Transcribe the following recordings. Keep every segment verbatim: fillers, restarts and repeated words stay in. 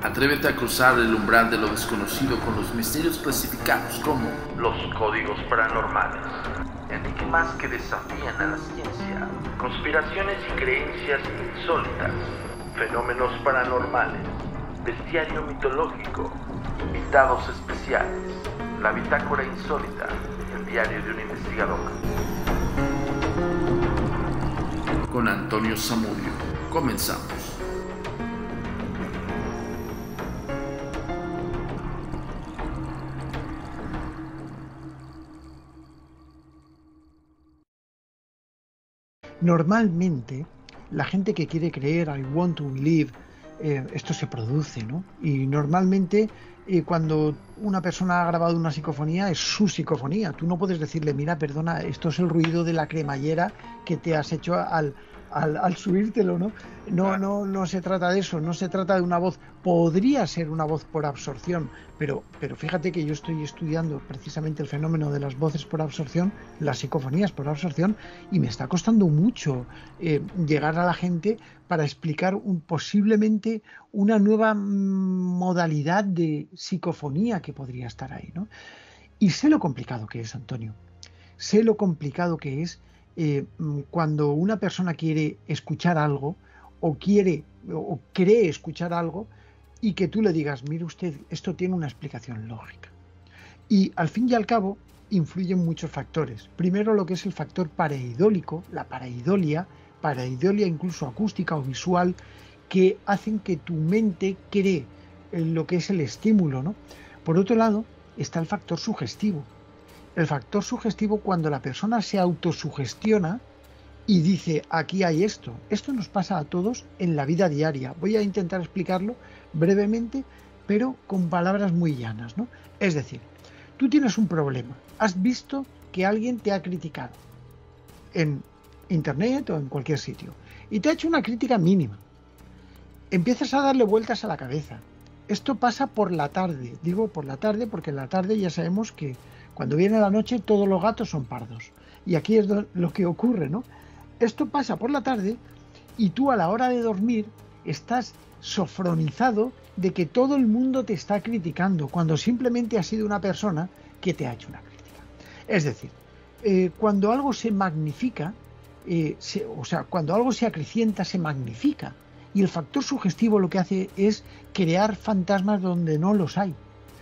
Atrévete a cruzar el umbral de lo desconocido con los misterios clasificados como los códigos paranormales, enigmas que desafían a la ciencia, conspiraciones y creencias insólitas, fenómenos paranormales, bestiario mitológico, invitados especiales, la bitácora insólita, el diario de un investigador. Con Antonio Zamudio. Comenzamos. Normalmente, la gente que quiere creer, I want to believe, eh, esto se produce, ¿no? Y normalmente, eh, cuando una persona ha grabado una psicofonía, es su psicofonía. Tú no puedes decirle, mira, perdona, esto es el ruido de la cremallera que te has hecho al, al, al subírtelo, ¿no? No, no, no se trata de eso, no se trata de una voz. Podría ser una voz por absorción, pero, pero fíjate que yo estoy estudiando precisamente el fenómeno de las voces por absorción, las psicofonías por absorción, y me está costando mucho eh, llegar a la gente para explicar un, posiblemente una nueva modalidad de psicofonía que podría estar ahí, ¿no? Y sé lo complicado que es, Antonio. Sé lo complicado que es eh, cuando una persona quiere escuchar algo o quiere o cree escuchar algo y que tú le digas, mire usted, esto tiene una explicación lógica. Y al fin y al cabo influyen muchos factores. Primero lo que es el factor pareidólico, la pareidolia, pareidolia incluso acústica o visual, que hacen que tu mente cree en lo que es el estímulo, ¿no? Por otro lado, está el factor sugestivo. El factor sugestivo cuando la persona se autosugestiona y dice, aquí hay esto. Esto nos pasa a todos en la vida diaria. Voy a intentar explicarlo brevemente, pero con palabras muy llanas, ¿no? Es decir, tú tienes un problema. Has visto que alguien te ha criticado en internet o en cualquier sitio y te ha hecho una crítica mínima. Empiezas a darle vueltas a la cabeza. Esto pasa por la tarde. Digo por la tarde porque en la tarde ya sabemos que cuando viene la noche todos los gatos son pardos. Y aquí es lo que ocurre, ¿no? Esto pasa por la tarde y tú a la hora de dormir estás sofronizado de que todo el mundo te está criticando cuando simplemente ha sido una persona que te ha hecho una crítica. Es decir, eh, cuando algo se magnifica, eh, se, o sea, cuando algo se acrecienta, se magnifica. Y el factor sugestivo lo que hace es crear fantasmas donde no los hay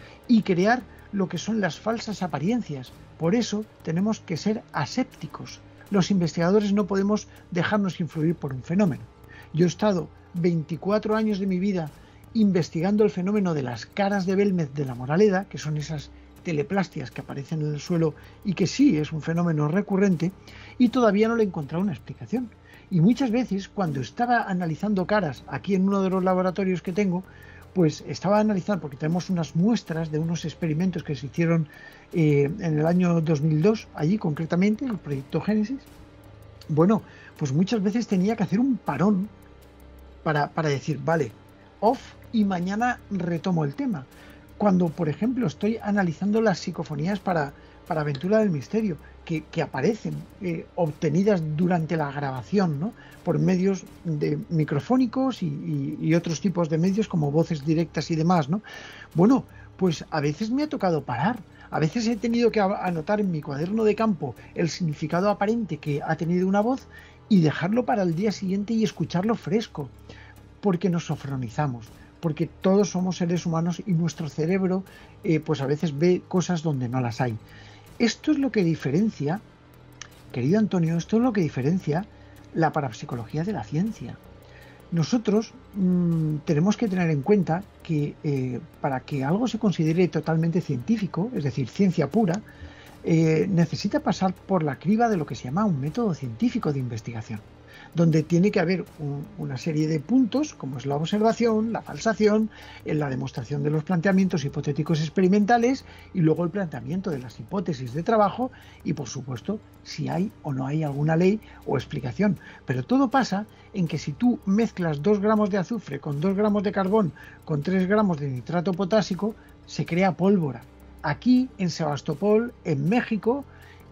y crear lo que son las falsas apariencias. Por eso tenemos que ser asépticos. Los investigadores no podemos dejarnos influir por un fenómeno. Yo he estado veinticuatro años de mi vida investigando el fenómeno de las caras de Belmez de la Moraleda, que son esas teleplastias que aparecen en el suelo y que sí es un fenómeno recurrente, y todavía no le he encontrado una explicación. Y muchas veces, cuando estaba analizando caras aquí en uno de los laboratorios que tengo, pues estaba analizando, porque tenemos unas muestras de unos experimentos que se hicieron eh, en el año dos mil dos, allí concretamente, el proyecto Génesis. Bueno, pues muchas veces tenía que hacer un parón para, para decir, vale, off, y mañana retomo el tema. Cuando, por ejemplo, estoy analizando las psicofonías para, para Aventura del Misterio, que, que aparecen eh, obtenidas durante la grabación, ¿no? Por medios de microfónicos y, y, y otros tipos de medios como voces directas y demás, ¿no? Bueno, pues a veces me ha tocado parar, a veces he tenido que anotar en mi cuaderno de campo el significado aparente que ha tenido una voz y dejarlo para el día siguiente y escucharlo fresco, porque nos sofronizamos, porque todos somos seres humanos y nuestro cerebro eh, pues a veces ve cosas donde no las hay. Esto es lo que diferencia, querido Antonio, esto es lo que diferencia la parapsicología de la ciencia. Nosotros mmm, tenemos que tener en cuenta que eh, para que algo se considere totalmente científico, es decir, ciencia pura, eh, necesita pasar por la criba de lo que se llama un método científico de investigación, donde tiene que haber un, una serie de puntos, como es la observación, la falsación, la demostración de los planteamientos hipotéticos experimentales y luego el planteamiento de las hipótesis de trabajo y, por supuesto, si hay o no hay alguna ley o explicación. Pero todo pasa en que si tú mezclas dos gramos de azufre con dos gramos de carbón con tres gramos de nitrato potásico, se crea pólvora. Aquí, en Sebastopol, en México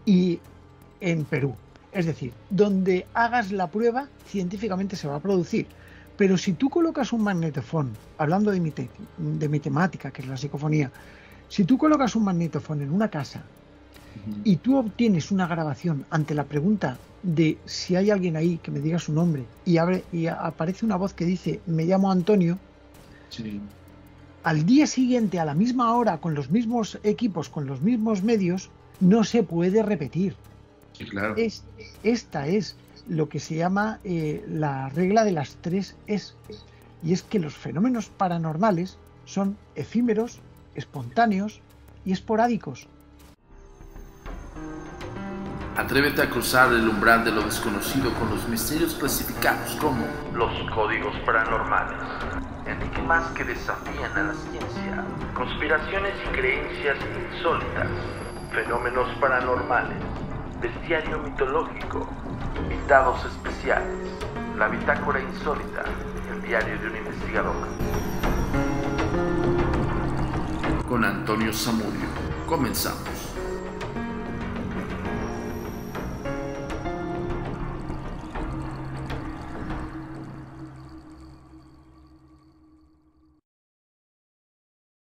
y en Perú. Es decir, donde hagas la prueba, científicamente se va a producir. Pero si tú colocas un magnetofón, hablando de mi, te de mi temática, que es la psicofonía, si tú colocas un magnetofón en una casa uh-huh. y tú obtienes una grabación ante la pregunta de si hay alguien ahí que me diga su nombre y, abre, y aparece una voz que dice me llamo Antonio, sí. al día siguiente, a la misma hora, con los mismos equipos, con los mismos medios, no se puede repetir. Sí, claro. Es, esta es lo que se llama eh, la regla de las tres es, y es que los fenómenos paranormales son efímeros, espontáneos y esporádicos. Atrévete a cruzar el umbral de lo desconocido con los misterios clasificados como los códigos paranormales, enigmas que desafían a la ciencia, conspiraciones y creencias insólitas, fenómenos paranormales, bestiario mitológico, invitados especiales, la bitácora insólita, el diario de un investigador. Con Antonio Zamudio. Comenzamos.